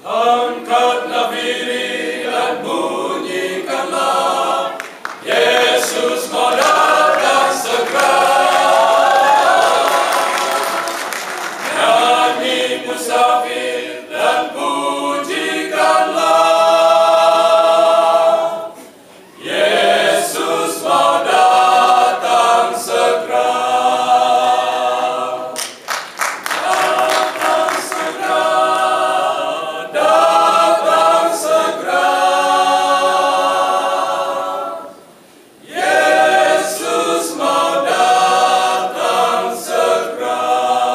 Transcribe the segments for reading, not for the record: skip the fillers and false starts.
Angkat nafiri dan bunyikanlah, Yesus mau datang segera. Nyanyi musafir dan pujikanlah, Yesus mau datang segera. Datang segera, datang segera. Yesus mau datang segera.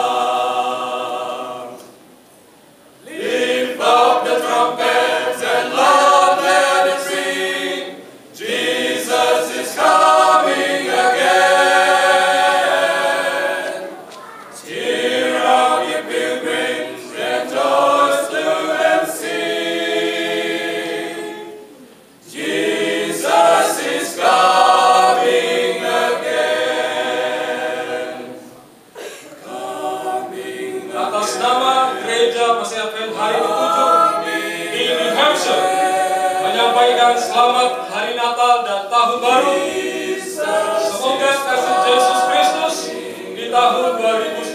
Lift up the trumpets and loud let it ring. Jesus is coming again. Cheer up, ye pilgrims, rejoice, look and sing. Jesus is coming again. Coming Atas nama Gereja Masih Advent hari ke-7 di New Hampshire, menyampaikan selamat Hari Natal dan Tahun Baru. Semoga kasih Yesus Kristus di tahun 2019